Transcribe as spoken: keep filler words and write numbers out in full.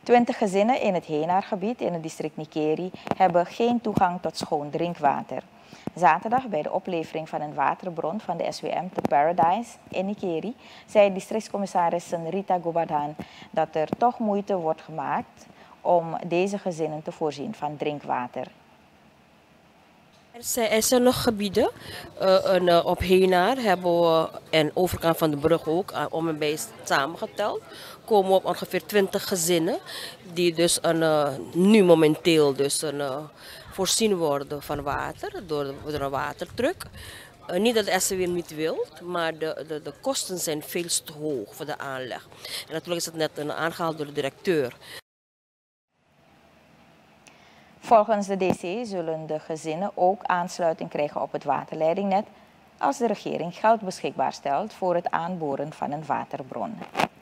Twintig gezinnen in het Henaargebied in het district Nikeri hebben geen toegang tot schoon drinkwater. Zaterdag bij de oplevering van een waterbron van de S W M te Paradise in Nikeri zei districtscommissaris Rita Gobadhan dat er toch moeite wordt gemaakt om deze gezinnen te voorzien van drinkwater. Er zijn, er zijn nog gebieden, uh, een, uh, op Henaar hebben we, en overkant van de brug ook, uh, om en bij samengeteld, komen we op ongeveer twintig gezinnen die dus een, uh, nu momenteel dus een, uh, voorzien worden van water door, door een watertruck. Uh, niet dat de S W M niet wil, maar de, de, de kosten zijn veel te hoog voor de aanleg. En natuurlijk is het net uh, aangehaald door de directeur. Volgens de D C zullen de gezinnen ook aansluiting krijgen op het waterleidingnet als de regering geld beschikbaar stelt voor het aanboren van een waterbron.